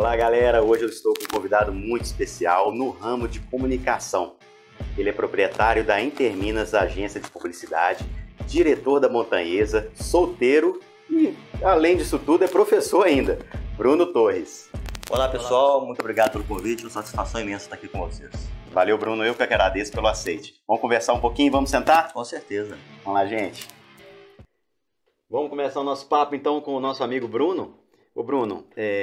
Olá galera, hoje eu estou com um convidado muito especial no ramo de comunicação. Ele é proprietário da Interminas Agência de Publicidade, diretor da Montanhesa, solteiro e, além disso tudo, é professor ainda. Bruno Torres. Olá pessoal, muito obrigado pelo convite, uma satisfação imensa estar aqui com vocês. Valeu Bruno, eu que agradeço pelo aceite. Vamos conversar um pouquinho, vamos sentar? Com certeza. Vamos lá gente. Vamos começar o nosso papo então com o nosso amigo Bruno. Ô Bruno,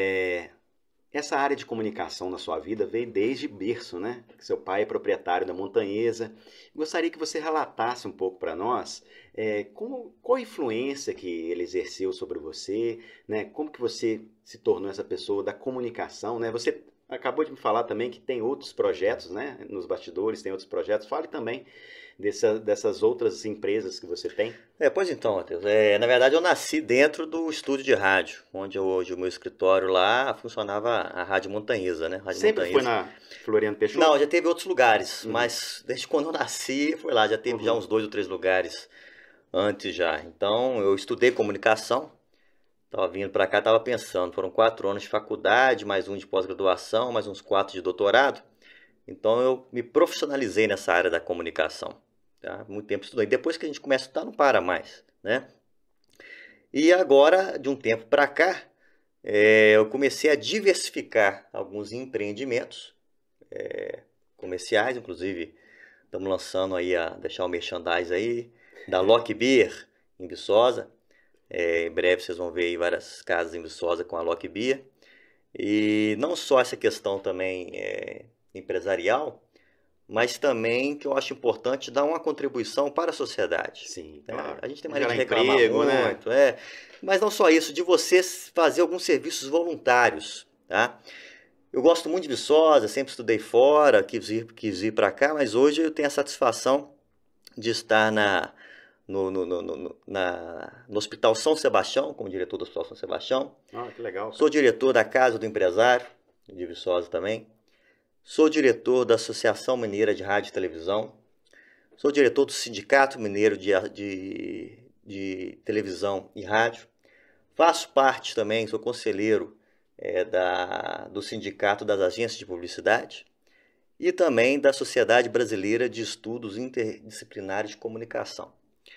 essa área de comunicação na sua vida veio desde berço, né? Seu pai é proprietário da Montanhesa. Gostaria que você relatasse um pouco para nós qual a influência que ele exerceu sobre você, né? Como que você se tornou essa pessoa da comunicação, né? Você acabou de me falar também que tem outros projetos, né? Nos bastidores tem outros projetos. Fale também dessas outras empresas que você tem. Pois então, Matheus. Na verdade, eu nasci dentro do estúdio de rádio, onde hoje o meu escritório lá funcionava a Rádio Montanhesa, né? Rádio Sempre Montanhesa. foi na Floriano Peixoto? Não, já teve outros lugares, mas desde quando eu nasci, foi lá. Já teve já uns 2 ou 3 lugares antes já. Então, eu estudei comunicação. Estava vindo para cá, estava pensando. Foram 4 anos de faculdade, mais 1 de pós-graduação, mais uns 4 de doutorado. Então, eu me profissionalizei nessa área da comunicação. Tá? Muito tempo estudei. Depois que a gente começa a estudar, não para mais, né? E agora, de um tempo para cá, eu comecei a diversificar alguns empreendimentos comerciais. Inclusive, estamos lançando aí, deixar o merchandise aí, da Lock Beer, em Viçosa. Em breve vocês vão ver aí várias casas em Viçosa com a Lock Beer. E não só essa questão também empresarial, mas também que eu acho importante dar uma contribuição para a sociedade. Sim, claro. A gente tem maneira de reclamar muito, né? Mas não só isso, de você fazer alguns serviços voluntários, tá? Eu gosto muito de Viçosa, sempre estudei fora, quis ir para cá, mas hoje eu tenho a satisfação de estar no Hospital São Sebastião, como diretor do Hospital São Sebastião. Ah, que legal. Sou diretor da Casa do Empresário, de Viçosa também. Sou diretor da Associação Mineira de Rádio e Televisão. Sou diretor do Sindicato Mineiro de Televisão e Rádio. Faço parte também, sou conselheiro do Sindicato das Agências de Publicidade e também da Sociedade Brasileira de Estudos Interdisciplinares de Comunicação.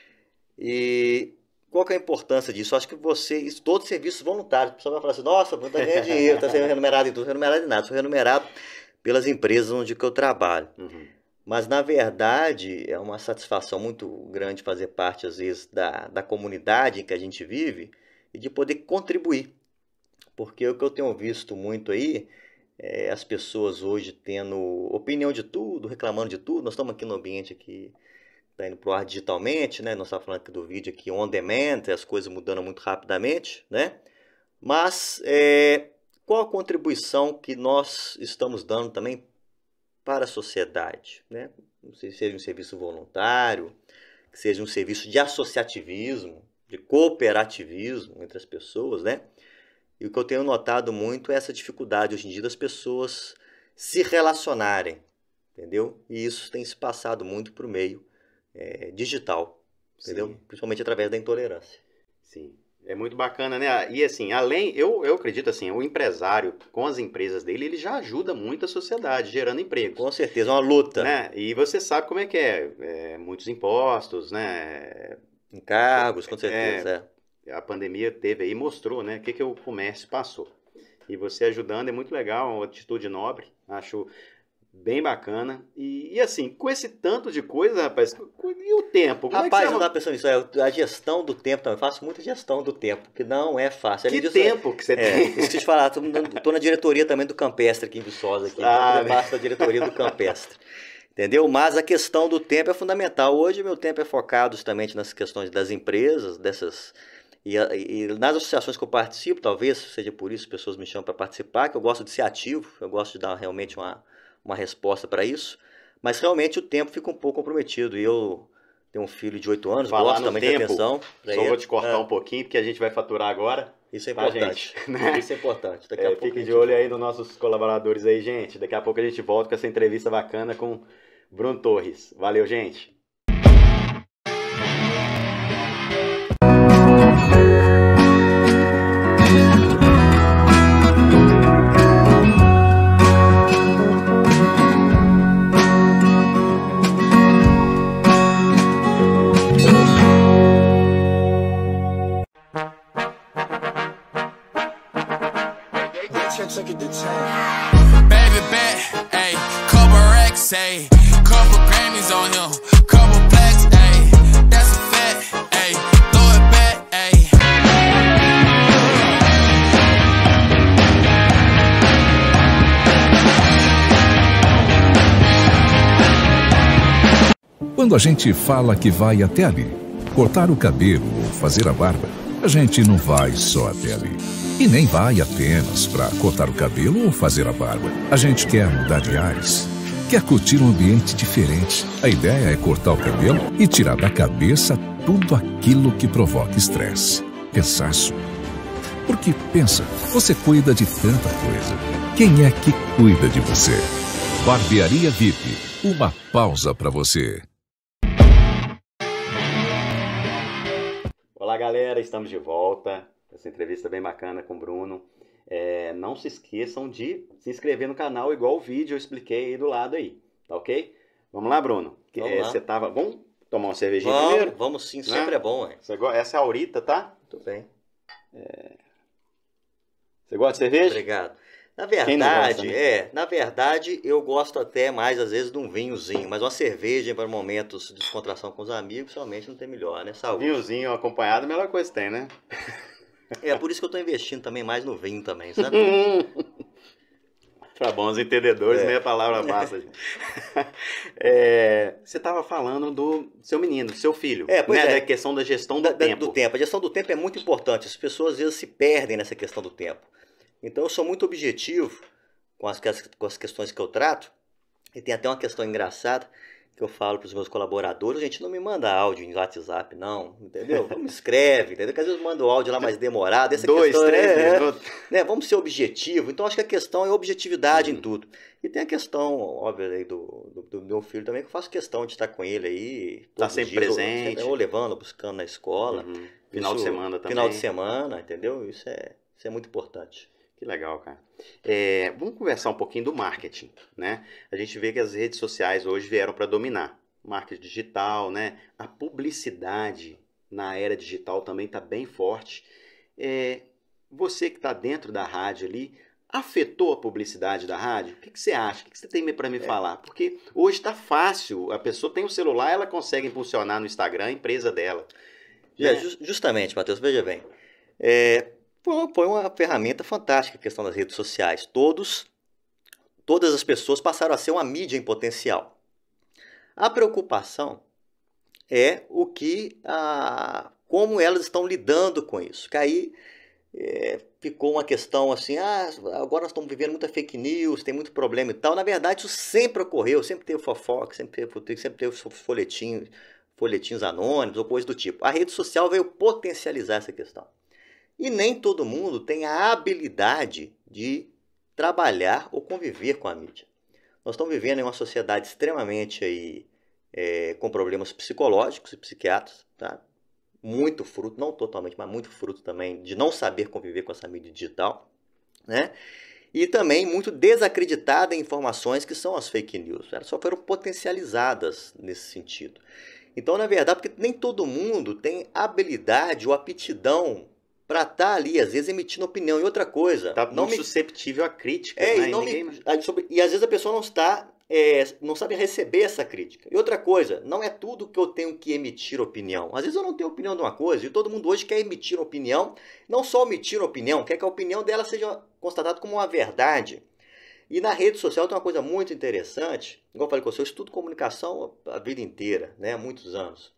E qual que é a importância disso? Eu acho que todos os serviços voluntários, o pessoal vai falar assim, nossa, não está ganhando dinheiro, está sendo remunerado em tudo, não sou remunerado em nada, sou remunerado pelas empresas onde eu trabalho. Mas, na verdade, é uma satisfação muito grande fazer parte, às vezes, da comunidade em que a gente vive e de poder contribuir. Porque o que eu tenho visto muito aí é as pessoas hoje tendo opinião de tudo, reclamando de tudo. Nós estamos aqui no ambiente que está indo para o ar digitalmente, né? Nós estamos falando aqui do vídeo aqui on demand, as coisas mudando muito rapidamente, né? Mas qual a contribuição que nós estamos dando também para a sociedade, né? Não sei se seja um serviço voluntário, que seja um serviço de associativismo, de cooperativismo entre as pessoas, né? E o que eu tenho notado muito é essa dificuldade hoje em dia das pessoas se relacionarem, entendeu? E isso tem se passado muito para o meio digital, entendeu? Sim. Principalmente através da intolerância. Sim. É muito bacana, né? E assim, eu acredito assim, o empresário com as empresas dele, ele já ajuda muito a sociedade, gerando empregos. Com certeza, é uma luta. Né? E você sabe como é que muitos impostos, né? Encargos, com certeza. A pandemia teve aí, mostrou, né? O que o comércio passou. E você ajudando é muito legal, uma atitude nobre, acho bem bacana. E assim, com esse tanto de coisa, rapaz, e o tempo? Rapaz, eu estava pensando nisso, a gestão do tempo também, eu faço muita gestão do tempo, que não é fácil. Que tempo que você tem? Isso que eu te falar, estou na diretoria também do Campestre aqui em Viçosa, aqui, parte da diretoria do Campestre. Entendeu? Mas a questão do tempo é fundamental. Hoje meu tempo é focado justamente nas questões das empresas, e nas associações que eu participo, talvez seja por isso que as pessoas me chamam para participar, que eu gosto de ser ativo, eu gosto de dar realmente uma resposta para isso, mas realmente o tempo fica um pouco comprometido. E eu tenho um filho de 8 anos, gosto também de atenção. Só vou te cortar um pouquinho, porque a gente vai faturar agora. Isso é importante. Gente, né? Isso é importante. Daqui a pouco fique de olho aí nos nossos colaboradores aí, gente. Daqui a pouco a gente volta com essa entrevista bacana com Bruno Torres. Valeu, gente! say. Couple Grammys on him, couple plaques, ayy. That's a fact, ayy. Throw it back, ayy. Quando a gente fala que vai até ali, cortar o cabelo ou fazer a barba, a gente não vai só até ali. E nem vai apenas para cortar o cabelo ou fazer a barba. A gente quer mudar de ares, quer curtir um ambiente diferente. A ideia é cortar o cabelo e tirar da cabeça tudo aquilo que provoca estresse, cansaço. Porque pensa, você cuida de tanta coisa. Quem é que cuida de você? Barbearia VIP, uma pausa para você. Olá, galera, estamos de volta. Essa entrevista bem bacana com o Bruno. Não se esqueçam de se inscrever no canal, igual o vídeo eu expliquei aí do lado aí, tá ok? Vamos lá, Bruno. Você tava... Vamos tomar uma cervejinha primeiro? Vamos sim, sempre é bom, hein? Essa é a Aurita, tá? Tudo bem. Você gosta de cerveja? Obrigado. Na Quem não gosta, verdade, né? na verdade, eu gosto até mais, às vezes, de um vinhozinho, mas uma cerveja para momentos de descontração com os amigos, realmente não tem melhor, né? Saúde. Vinhozinho acompanhado, a melhor coisa que tem, né? É por isso que eu estou investindo também mais no vinho também, sabe? Para bons entendedores, meia palavra basta. Você estava falando do seu menino, do seu filho, pois da questão da gestão do tempo. A gestão do tempo é muito importante. As pessoas às vezes se perdem nessa questão do tempo. Então eu sou muito objetivo com as questões que eu trato. E tem até uma questão engraçada que eu falo para os meus colaboradores: a gente não me manda áudio em WhatsApp, não, entendeu? Vamos escreve, entendeu? Porque às vezes manda o áudio lá mais demorado. Essa 2, questão 3 minutos. Vamos ser objetivo. Então acho que a questão é objetividade em tudo. E tem a questão, óbvio, aí do meu filho também, que eu faço questão de estar com ele aí. Tá sempre presente. Ou levando, buscando na escola. Final de semana também. Final de semana, entendeu? Isso é muito importante. Que legal, cara. Vamos conversar um pouquinho do marketing, né? A gente vê que as redes sociais hoje vieram para dominar. Marketing digital, né? A publicidade na era digital também está bem forte. Você que está dentro da rádio ali, afetou a publicidade da rádio? O que você acha? O que você tem para me falar? Porque hoje está fácil. A pessoa tem um celular, ela consegue impulsionar no Instagram a empresa dela. Justamente, Matheus, veja bem. Foi uma ferramenta fantástica a questão das redes sociais. Todas as pessoas passaram a ser uma mídia em potencial. A preocupação é como elas estão lidando com isso. Que aí ficou uma questão assim, agora nós estamos vivendo muita fake news, tem muito problema e tal. Na verdade, isso sempre ocorreu, sempre teve fofoca, sempre teve folhetinhos anônimos ou coisa do tipo. A rede social veio potencializar essa questão. E nem todo mundo tem a habilidade de trabalhar ou conviver com a mídia. Nós estamos vivendo em uma sociedade extremamente com problemas psicológicos e psiquiátricos, tá? Muito fruto, não totalmente, mas muito fruto também de não saber conviver com essa mídia digital, né? E também muito desacreditada em informações que são as fake news. Elas só foram potencializadas nesse sentido. Então, na verdade, porque nem todo mundo tem habilidade ou aptidão para estar ali, às vezes, emitindo opinião. E outra coisa... Está muito susceptível à crítica. Né? E às vezes a pessoa não sabe receber essa crítica. E outra coisa, não é tudo que eu tenho que emitir opinião. Às vezes eu não tenho opinião de uma coisa e todo mundo hoje quer emitir opinião. Não só emitir opinião, quer que a opinião dela seja constatada como uma verdade. E na rede social tem uma coisa muito interessante. Igual eu falei com você, eu estudo comunicação a vida inteira, né? Há muitos anos.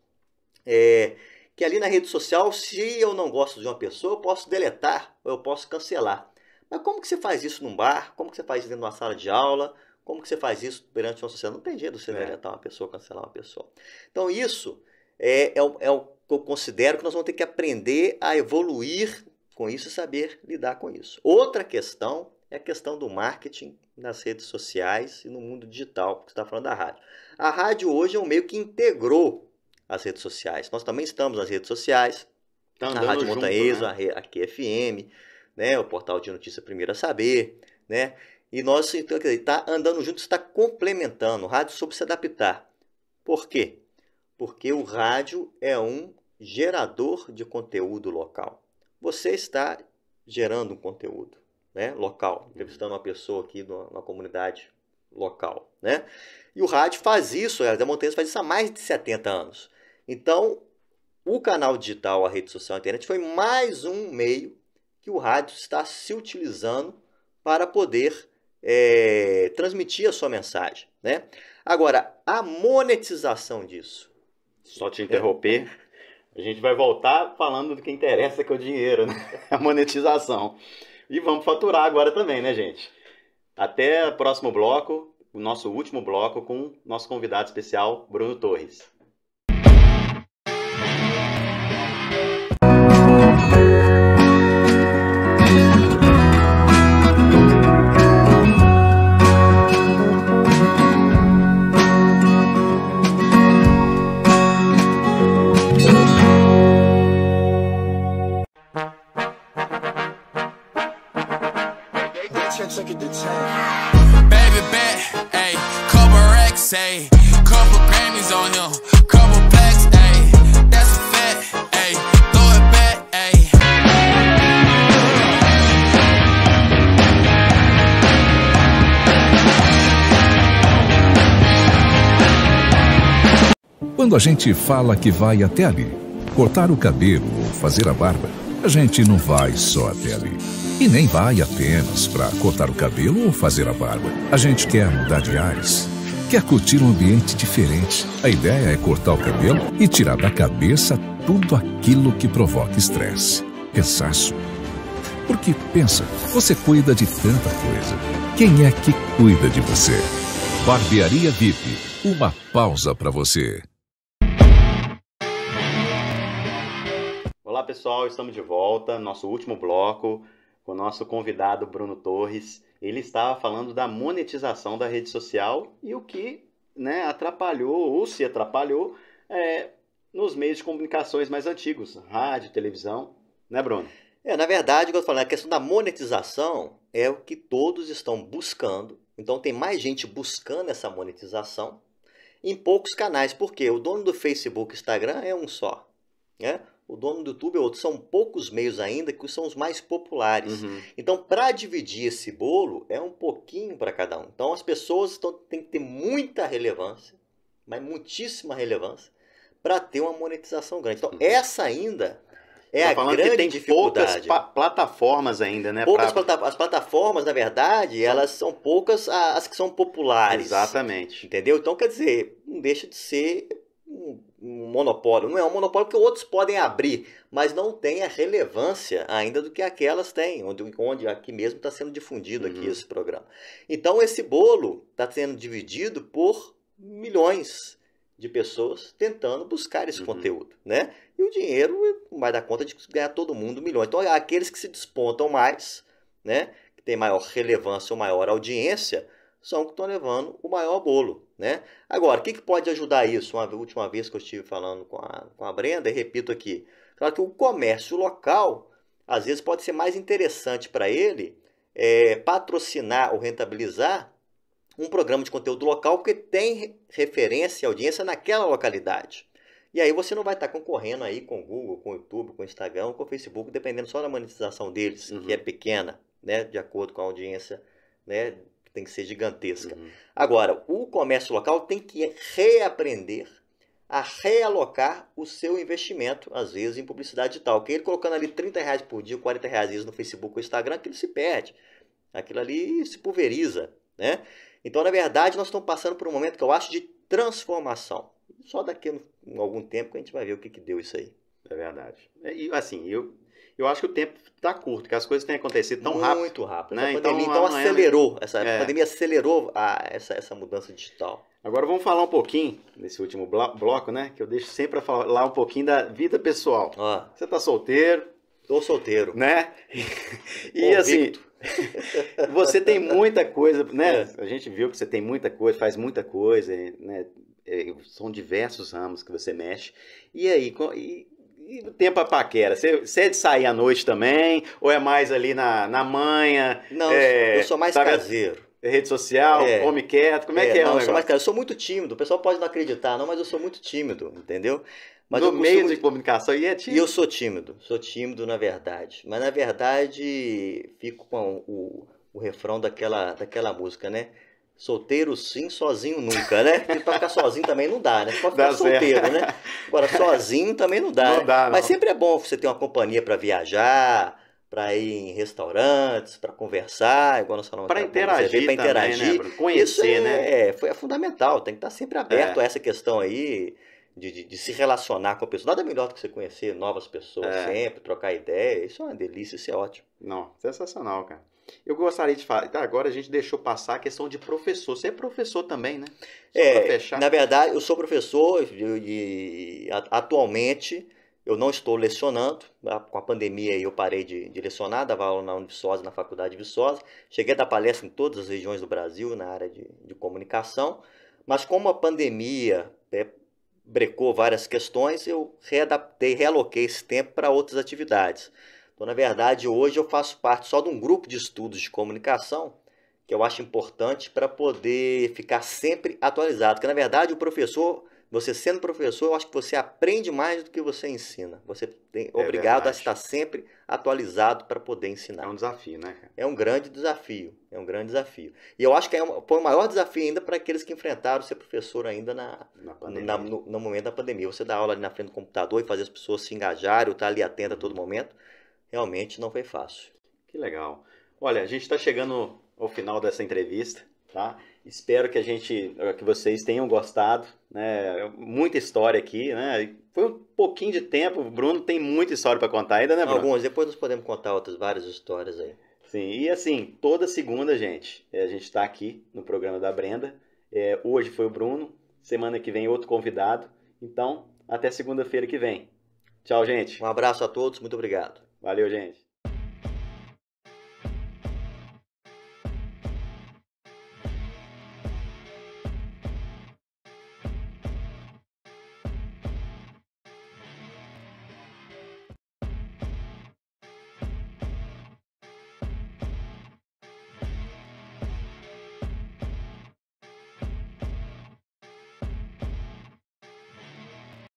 Que ali na rede social, se eu não gosto de uma pessoa, eu posso deletar, ou eu posso cancelar. Mas como que você faz isso num bar? Como que você faz isso dentro de uma sala de aula? Como que você faz isso perante uma sociedade? Não tem jeito de você deletar uma pessoa, cancelar uma pessoa. Então isso é o que eu considero que nós vamos ter que aprender a evoluir com isso e saber lidar com isso. Outra questão é a questão do marketing nas redes sociais e no mundo digital, que você está falando da rádio. A rádio hoje é um meio que integrou as redes sociais. Nós também estamos nas redes sociais, a Rádio Montanhesa, a QFM, né, o portal de notícia Primeiro a Saber, né? E nós, então, está andando junto, está complementando. O rádio soube se adaptar. Por quê? Porque o rádio é um gerador de conteúdo local. Você está gerando um conteúdo, né, local, entrevistando uma pessoa aqui numa comunidade local, né? E o rádio faz isso, a Montanhas faz isso há mais de 70 anos. Então, o canal digital, a rede social, a internet, foi mais um meio que o rádio está se utilizando para poder transmitir a sua mensagem, né? Agora, a monetização disso. Só te interromper, a gente vai voltar falando do que interessa, que é o dinheiro, né? A monetização. E vamos faturar agora também, né, gente? Até o próximo bloco, o nosso último bloco, com o nosso convidado especial, Bruno Torres. Baby bet, ayy, couple racks, ayy, couple Grammys on him, couple plaques, ayy, that's a fact, ayy, throw it back, ayy. Quando a gente fala que vai até ali, cortar o cabelo ou fazer a barba, a gente não vai só até ali. E nem vai apenas para cortar o cabelo ou fazer a barba. A gente quer mudar de ares, quer curtir um ambiente diferente. A ideia é cortar o cabelo e tirar da cabeça tudo aquilo que provoca estresse, cansaço. Porque, pensa, você cuida de tanta coisa. Quem é que cuida de você? Barbearia VIP, uma pausa para você. Olá pessoal, estamos de volta, nosso último bloco, com o nosso convidado Bruno Torres. Ele estava falando da monetização da rede social e o que, né, atrapalhou, ou se atrapalhou, nos meios de comunicações mais antigos, rádio, televisão, né, Bruno? Na verdade, como eu falei, a questão da monetização é o que todos estão buscando. Então tem mais gente buscando essa monetização em poucos canais, porque o dono do Facebook e Instagram é um só, né? O dono do YouTube é outro. São poucos meios ainda que são os mais populares. Uhum. Então, para dividir esse bolo, é um pouquinho para cada um. Então, as pessoas têm que ter muita relevância, mas muitíssima relevância, para ter uma monetização grande. Então, essa ainda é a grande que tem dificuldade. Poucas plataformas ainda, né? As plataformas, na verdade, elas são poucas as que são populares. Exatamente. Entendeu? Então, quer dizer, não deixa de ser um monopólio. Não é um monopólio porque outros podem abrir, mas não tem a relevância ainda do que aquelas têm, onde aqui mesmo está sendo difundido aqui esse programa. Então esse bolo está sendo dividido por milhões de pessoas tentando buscar esse conteúdo, né? E o dinheiro não vai dar conta de ganhar todo mundo milhões. Então aqueles que se despontam mais, né, que tem maior relevância ou maior audiência, são que estão levando o maior bolo, né? Agora, o que pode ajudar isso? Uma última vez que eu estive falando com a Brenda, e repito aqui, claro que o comércio local, às vezes pode ser mais interessante para ele patrocinar ou rentabilizar um programa de conteúdo local, porque tem referência e audiência naquela localidade. E aí você não vai estar concorrendo aí com o Google, com o YouTube, com o Instagram, com o Facebook, dependendo só da monetização deles, que é pequena, né, de acordo com a audiência, né, tem que ser gigantesca. Agora, o comércio local tem que reaprender a realocar o seu investimento, às vezes, em publicidade digital. Porque ele colocando ali R$30 por dia, R$40 no Facebook ou Instagram, aquilo se perde. Aquilo ali se pulveriza, né? Então, na verdade, nós estamos passando por um momento que eu acho de transformação. Só daqui a algum tempo que a gente vai ver o que deu isso aí. É verdade. E assim, eu acho que o tempo está curto, que as coisas têm acontecido tão rápido. Muito rápido. Né? A pandemia, então acelerou. A pandemia acelerou essa mudança digital. Agora vamos falar um pouquinho, nesse último bloco, né? Que eu deixo sempre para falar um pouquinho da vida pessoal. Você tá solteiro? Tô solteiro. Né? E assim, você tem muita coisa, né? A gente viu que você tem muita coisa, faz muita coisa, né? São diversos ramos que você mexe. E aí, e o tempo a paquera? Você é de sair à noite também? Ou é mais ali na manhã? Não, eu sou mais caseiro. Rede social, come quieto, como é que é o negócio? Eu sou mais caseiro. Eu sou muito tímido. O pessoal pode não acreditar, não, mas eu sou muito tímido, entendeu? Mas no meio de comunicação e é tímido? E eu sou tímido na verdade. Mas na verdade, fico com o refrão daquela música, né? Solteiro sim, sozinho nunca, né? Porque pra ficar sozinho também não dá, né? Você pode Dá ficar solteiro, certo. né? Agora, sozinho também não dá, Não né? dá, não. Mas sempre é bom você ter uma companhia para viajar, para ir em restaurantes, para conversar, igual nós falamos Para aqui, interagir para também, interagir. né, Bruno? Conhecer, Isso né? é fundamental, tem que estar sempre aberto a essa questão aí de se relacionar com a pessoa. Nada melhor do que você conhecer novas pessoas sempre, trocar ideia. Isso é uma delícia, isso é ótimo. Não, sensacional, cara. Eu gostaria de falar, agora a gente deixou passar a questão de professor. Você é professor também, né? Só pra fechar. Na verdade, eu sou professor e atualmente eu não estou lecionando. Com a pandemia eu parei de lecionar, dava aula na Univiçosa, na Faculdade de Viçosa. Cheguei a dar palestra em todas as regiões do Brasil na área de comunicação, mas como a pandemia brecou várias questões, eu readaptei, realoquei esse tempo para outras atividades. Então, na verdade, hoje eu faço parte só de um grupo de estudos de comunicação que eu acho importante para poder ficar sempre atualizado. Porque, na verdade, o professor, você sendo professor, eu acho que você aprende mais do que você ensina. Você é obrigado a estar sempre atualizado para poder ensinar. É um desafio, né, cara? É um grande desafio, é um grande desafio. E eu acho que foi o maior desafio ainda para aqueles que enfrentaram ser professor ainda no momento da pandemia. Você dá aula ali na frente do computador e fazer as pessoas se engajarem, ou estar ali atento a todo momento, realmente não foi fácil. Que legal. Olha, a gente está chegando ao final dessa entrevista, tá? Espero que vocês tenham gostado, né? Muita história aqui, né? Foi um pouquinho de tempo, o Bruno tem muita história para contar ainda, né, Bruno? Algumas, depois nós podemos contar outras várias histórias aí. Sim, e assim, toda segunda, gente, a gente está aqui no programa da Brenda. Hoje foi o Bruno, semana que vem outro convidado. Então, até segunda-feira que vem. Tchau, gente. Um abraço a todos, muito obrigado. Valeu, gente.